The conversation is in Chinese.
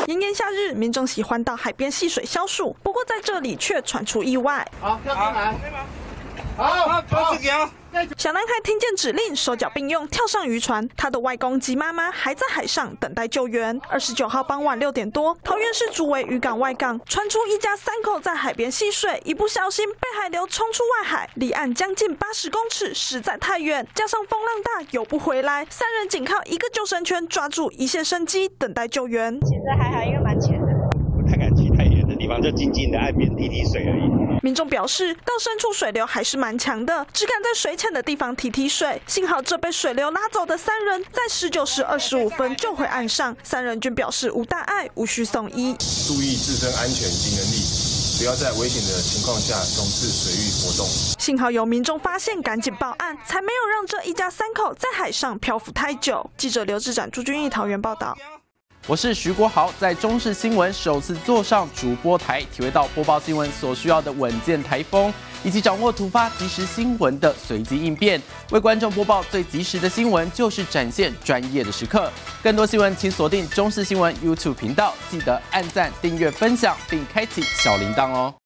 炎炎夏日，民众喜欢到海边戏水消暑，不过在这里却传出意外。 好，跳进来。 好，自己啊。 小男孩听见指令，手脚并用跳上渔船。他的外公及妈妈还在海上等待救援。29号傍晚6点多，桃园市竹围渔港外港传出一家3口在海边戏水，一不小心被海流冲出外海，离岸将近80公尺，实在太远，加上风浪大，游不回来。3人仅靠一个救生圈抓住一线生机，等待救援。 现在还好，因为蛮浅的。 不太敢去太远的地方，就静静的岸边踢踢水而已。 民众表示，到深处水流还是蛮强的，只敢在水浅的地方踢踢水。幸好这被水流拉走的3人，在19时25分救回岸上，3人均表示无大碍，无需送医。 注意自身安全及能力，不要在危险的情况下从事水域活动。 幸好有民众发现，赶紧报案，才没有让这一家3口在海上漂浮太久。记者刘志展、朱君毅桃园报道。 我是徐国豪，在中视新闻首次坐上主播台，体会到播报新闻所需要的稳健台风，以及掌握突发即时新闻的随机应变。为观众播报最及时的新闻，就是展现专业的时刻。更多新闻，请锁定中视新闻 YouTube 频道，记得按赞、订阅、分享，并开启小铃铛哦。